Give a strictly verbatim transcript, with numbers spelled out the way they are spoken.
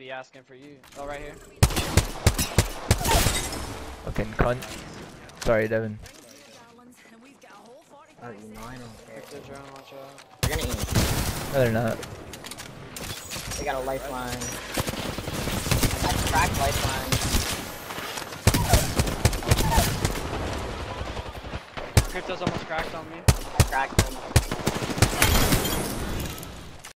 be asking for you. Oh, right here. Fucking cunt. Sorry, Devin. Oh, you know, I don't care. Pick the drone, watch out. They're gonna eat. No, they're not. They got a lifeline. I cracked lifeline. Crypto's almost cracked on me. I cracked them.